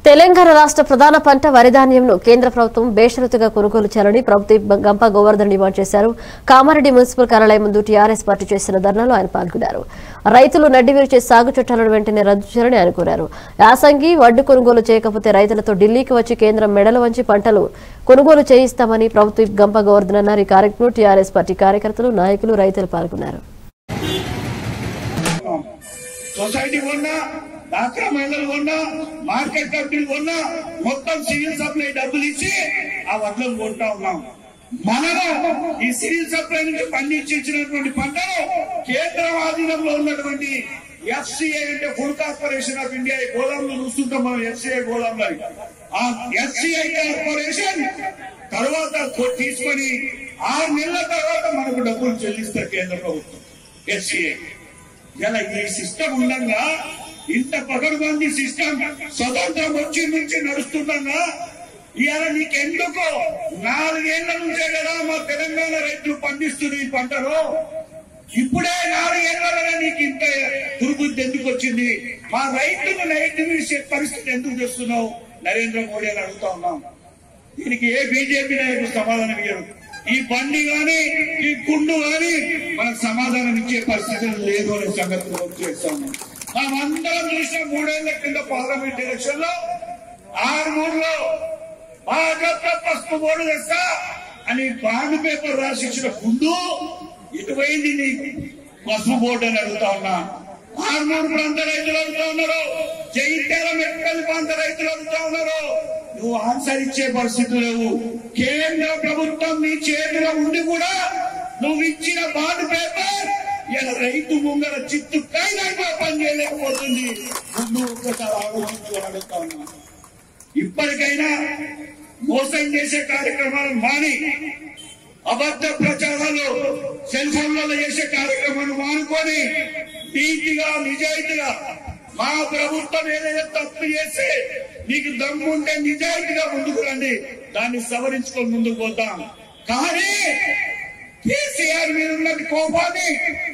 తెలంగాణ రాష్ట్ర ప్రధాన పంట వరి ధాన్యంను కేంద్ర ప్రభుత్వం బేషరతుగా కొనుగోలు చేయాలని ప్రభుత్వ గంప గోవర్ధన్ డిమాండ్ చేశారు. కామారెడ్డి మున్సిపల్ కార్యాలయం ముందు టీఆర్ఎస్ పార్టీ చేసిన ధర్నాలో ఆయన పాల్గొన్నారు. రైతులు నడ్డి విరిచే సాగు చట్టాలను వెంటనే రద్దు చేయాలని ఆయన కోరారు. యాసంగి వడ్డు కొనుగోలు చేయకపోతే రైతులతో ఢిల్లీకి వచ్చి కేంద్రం మెడలు వంచి పంటలు కొనుగోలు చేయిస్తామని ప్రభుత్వ గంప గోవర్ధన్ అన్నారు. ఈ కార్యక్రమంలో టీఆర్ఎస్ పార్టీ కార్యకర్తలు, నాయకులు, రైతులు పాల్గొన్నారు. డాక్రా మహిళలు కొన్నా, మార్కెట్ కమిటీలు కొన్నా, మొత్తం సివిల్ సప్లై డబ్బులు ఇచ్చి ఆ వడ్లను కొంటా ఉన్నాం. మనము ఈ సివిల్ సప్లై నుంచి పండించినటువంటి పంటను కేంద్రం ఆధీనంలో ఉన్నటువంటి ఎఫ్సిఐ అంటే ఫుడ్ కార్పొరేషన్ ఆఫ్ ఇండియా గోదాంలో చూస్తుంటాం మనం. ఎఫ్సిఐ గోదాంలో ఆ ఎఫ్సిఐ కార్పొరేషన్ తర్వాత తీసుకొని 6 నెలల తర్వాత మనకు డబ్బులు చెల్లిస్తారు కేంద్ర ప్రభుత్వం. ఎఫ్సిఐ ఇలా ఈ సిస్టమ్ ఉండగా, ఇంత పకడ్బందీ సిస్టమ్ స్వతంత్రం వచ్చి నుంచి నడుస్తుండగా ఇవాళ నీకెందుకు 4 ఏళ్ల నుంచే కదా మా తెలంగాణ రైతులు పండిస్తుంది ఈ పంటను, ఇప్పుడే 4 ఏళ్లలో నీకు ఇంత దుర్బుద్ధి ఎందుకు వచ్చింది? మా రైతులు నైట్ విషయ పరిస్థితి ఎందుకు చేస్తున్నావు? నరేంద్ర మోడీ అని అడుగుతా ఉన్నాం. దీనికి ఏ బీజేపీ నాయకుడు సమాధానం ఇయ్యరు. ఈ బండి గాని ఈ గుండు గాని మనకు సమాధానం ఇచ్చే పరిస్థితి లేదు అనే సంగతి చేస్తాము. మనమందరం చూసిన 3 ఏళ్ల కింద పార్లమెంట్ ఎలక్షన్ లో 6-3లో భాజపా పసుపు బోర్డు తెస్తా అని బాండ్ పేపర్ రాసిచ్చిన గుండు ఇటువైంది నీ పసుపు బోర్డు అని అడుగుతా ఉన్నా. 6-3 ప్రాంత రైతులు అడుగుతా ఉన్నారు, జైత్యాల మెట్కల్ ప్రాంత రైతులు అడుగుతా ఉన్నారు. నువ్వు ఆన్సర్ ఇచ్చే పరిస్థితి లేవు. కేంద్ర ప్రభుత్వం నీ చేతిలో ఉండి కూడా నువ్వు ఇచ్చిన బాండ్ పేపర్ ఇలా రైతు ముంగర చిత్తుకైనా పని చేయలేకపోతుంది. ముందు ఒక్కసారి ఆలోచించుకొని అడుగుతా ఉన్నా. ఇప్పటికైనా మోసం చేసే కార్యక్రమాలు మాని, అబద్ధ ప్రచారాలు సెల్ ఫోన్లలో చేసే కార్యక్రమాలు మానుకొని నీతిగా నిజాయితీగా మా ప్రభుత్వం ఏదైనా తప్పు చేస్తే నీకు దమ్ముంటే నిజాయితీగా ముందుకు రండి, దాన్ని సవరించుకొని ముందుకు పోతాం. కానీ కేసీఆర్ మీద ఉన్న కోపాన్ని